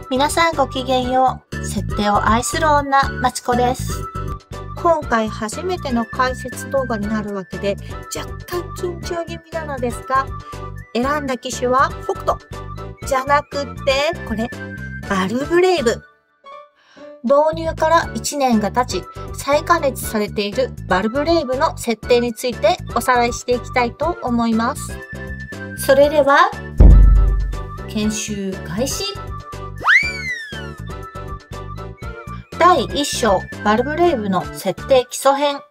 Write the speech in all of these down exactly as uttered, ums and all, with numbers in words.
皆さんごきげんよう。設定を愛する女、まちこです。今回初めての解説動画になるわけで、若干緊張気味なのですが、選んだ機種は北斗。じゃなくって、これ、バルブレイブ。導入からいちねんが経ち、再加熱されているバルブレイブの設定についておさらいしていきたいと思います。それでは、研修開始。だいいっ章バルブレイブの設定基礎編。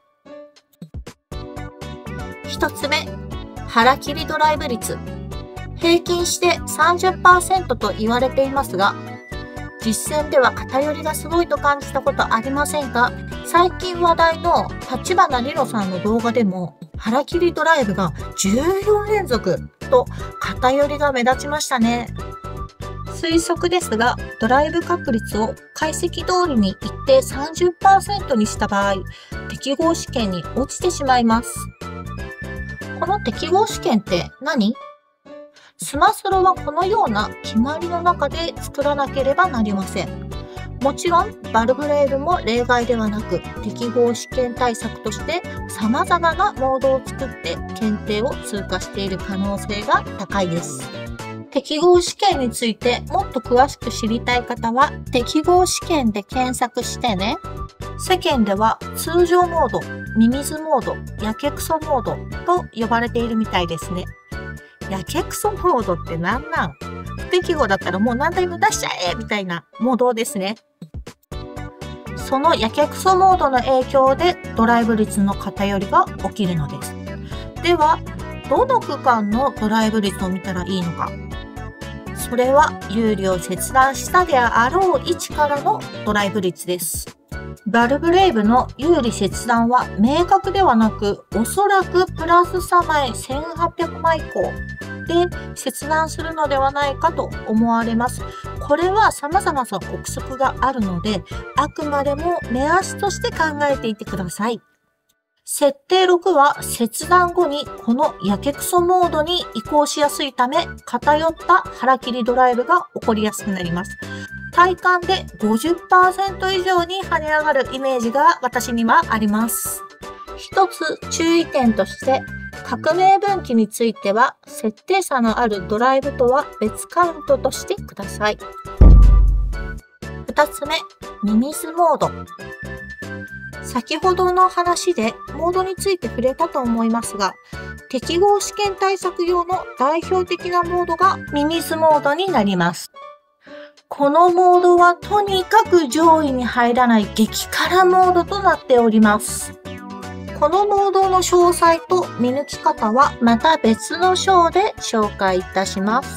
ひとつめ、腹切りドライブ率。平均して さんじゅっパーセント と言われていますが、実践では偏りがすごいと感じたことありませんか？最近話題の立花理乃さんの動画でも、腹切りドライブがじゅうよんれんぞくと偏りが目立ちましたね。推測ですが、ドライブ確率を解析通りに一定 さんじゅっパーセント にした場合、適合試験に落ちてしまいます。この適合試験って何？スマスロはこのような決まりの中で作らなければなりません。もちろん、バルブレイブも例外ではなく、適合試験対策として様々なモードを作って検定を通過している可能性が高いです。適合試験についてもっと詳しく知りたい方は、適合試験で検索してね。世間では通常モード、ミミズモード、やけくそモードと呼ばれているみたいですね。やけくそモードってなんなん？不適合だったらもう何台も出しちゃえみたいなモードですね。そのやけくそモードの影響でドライブ率の偏りが起きるのです。では、どの区間のドライブ率を見たらいいのか？それは有利を切断したであろう位置からのドライブ率です。バルブレイブの有利切断は明確ではなく、おそらくプラスさまいせんはっぴゃくまい以降で切断するのではないかと思われます。これは様々な憶測があるので、あくまでも目安として考えていてください。設定ろくは切断後にこのやけくそモードに移行しやすいため、偏った腹切りドライブが起こりやすくなります。体感で ごじゅっパーセント 以上に跳ね上がるイメージが私にはあります。一つ注意点として、革命分岐については設定差のあるドライブとは別カウントとしてください。二つ目、ミミズモード。先ほどの話でモードについて触れたと思いますが、適合試験対策用の代表的なモードがミミズモードになります。このモードはとにかく上位に入らない激辛モードとなっております。このモードの詳細と見抜き方はまた別の章で紹介いたします。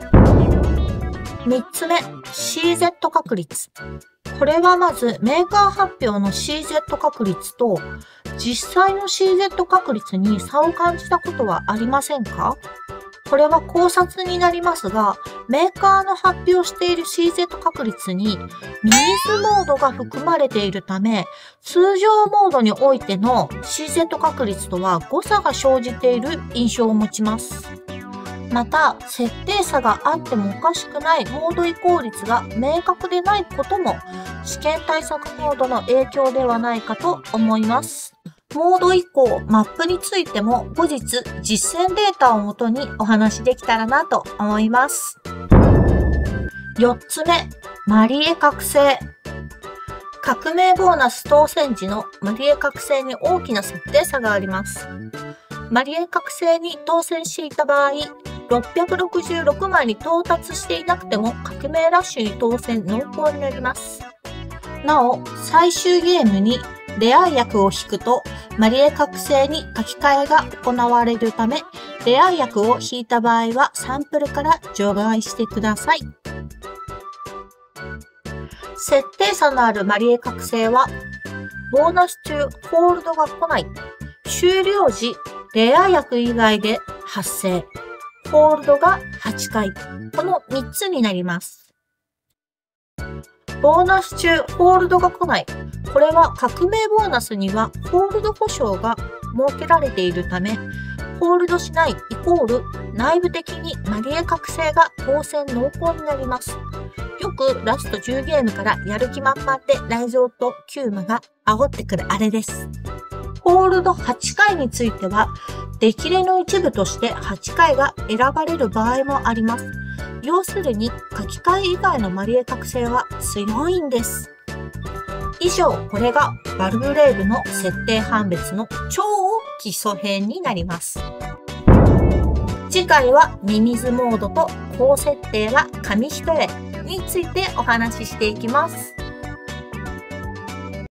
三つ目、シーゼット 確率。これはまずメーカー発表の シーゼット 確率と実際の シーゼット 確率に差を感じたことはありませんか？これは考察になりますが、メーカーの発表している シーゼット 確率にミミズモードが含まれているため、通常モードにおいての シーゼット 確率とは誤差が生じている印象を持ちます。また、設定差があってもおかしくないモード移行率が明確でないことも、試験対策モードの影響ではないかと思います。モード移行、マップについても後日実践データをもとにお話しできたらなと思います。よっつめ、マリエ覚醒。革命ボーナス当選時のマリエ覚醒に大きな設定差があります。マリエ覚醒に当選していた場合、ろっぴゃくろくじゅうろくまいに到達していなくても革命ラッシュに当選濃厚になります。なお、最終ゲームにレア役を引くと、マリエ覚醒に書き換えが行われるため、レア役を引いた場合はサンプルから除外してください。設定差のあるマリエ覚醒は、ボーナス中ホールドが来ない、終了時レア役以外で発生、ホールドがはちかい、このみっつになります。ボーナス中ホールドが来ない。これは革命ボーナスにはホールド保証が設けられているため、ホールドしないイコール内部的にマリエ覚醒が当選濃厚になります。 よくラストじゅうゲームからやる気満々で雷蔵とキューマが煽ってくるあれです。ホールドはちかいについては、デキレの一部としてはちかいが選ばれる場合もあります。要するに書き換え以外のマリエ覚醒は強いんです。以上、これがバルブレイブの設定判別の超基礎編になります。次回はミミズモードと高設定は紙一重についてお話ししていきます。